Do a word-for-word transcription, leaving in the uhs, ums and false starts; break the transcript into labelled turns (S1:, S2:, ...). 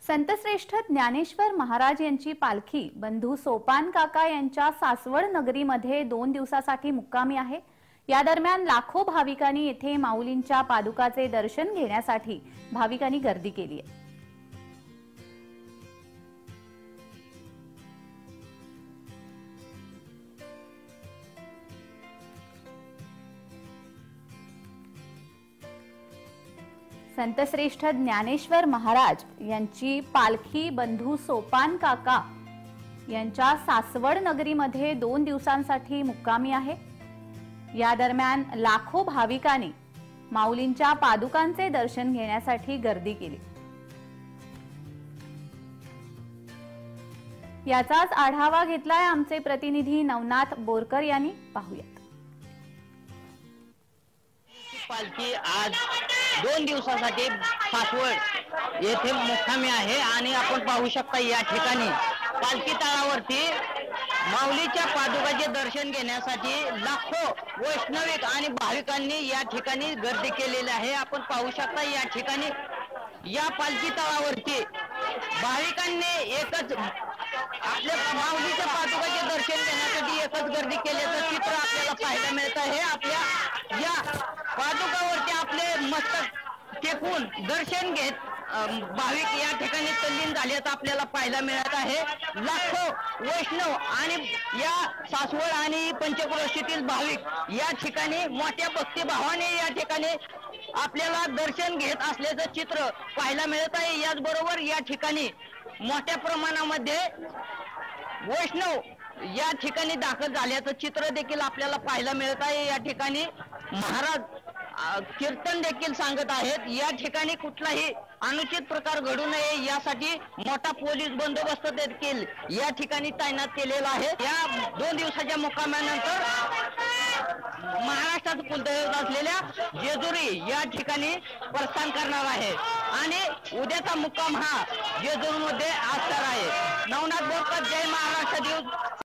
S1: संतश्रेष्ठ ज्ञानेश्वर महाराज यांची पालखी बंधू सोपान काका यांच्या सासवड नगरीमध्ये दोन दिवसासाठी मुक्कामी आहे। या दरम्यान लाखो भाविकांनी येथे माऊलींच्या पादुकाचे दर्शन घेण्यासाठी भाविकांनी गर्दी केली आहे। संतश्रेष्ठ ज्ञानेश्वर महाराज यांची पालखी बंधू सोपान काका यांच्या सासवड नगरीमध्ये दोन दिवसांसाठी मुक्कामी आहे। या दरम्यान लाखो भाविकांनी माऊलींच्या पादुकांचे दर्शन घेण्यासाठी गर्दी केली। याचाच आढावा घेतलाय आमचे प्रतिनिधी नवनाथ बोरकर यांनी। पाहूयात।
S2: पालखी आज दोन दिवसासाठी सासवड येथे मुक्कामी आहे आणि आपण पाहू शकता या ठिकाणी पालखी तळावरती माऊलीच्या पादुकाचे दर्शन घेण्यासाठी लाखो वैष्णविक आणि भाविकांनी या ठिकाणी गर्दी केलेली आहे। आपण पाहू शकता या ठिकाणी या पालखी तळावरती भाविकांनी एकच आपल्या माऊलीच्या पादुकाचे दर्शन घेण्यासाठी एकच गर्दी केल्याचं चित्र आपल्याला पाहायला मिळत आहे। आपल्या या पादुकावरती आपले मस्तक टेकून दर्शन घेत भाविक या ठिकाणी तल्लीन झाल्याचं आपल्याला पाहायला मिळत आहे। लाखो वैष्णव आणि या सासवड आणि पंचक्रोशीतील भाविक या ठिकाणी मोठ्या भक्तिभावाने या ठिकाणी आपल्याला दर्शन घेत असल्याचं चित्र पाहायला मिळत आहे। याचबरोबर या ठिकाणी मोठ्या प्रमाणामध्ये वैष्णव या ठिकाणी दाखल झाल्याचं चित्र देखील आपल्याला पाहायला मिळत आहे। या ठिकाणी महाराज कीर्तन देखील सांगत आहेत। या ठिकाणी कुठलाही अनुचित प्रकार घडू नये यासाठी मोठा पोलीस बंदोबस्त देखील या ठिकाणी तैनात केलेला आहे। या दोन दिवसाच्या मुक्कामानंतर महाराष्ट्रात कुलदैवत असलेल्या जेजुरी या ठिकाणी प्रस्थान करणार आहे आणि उद्याचा मुक्काम हा जेजुरीमध्ये असणार आहे। नवनाथ बोरकर, जय महाराष्ट्र न्यूज।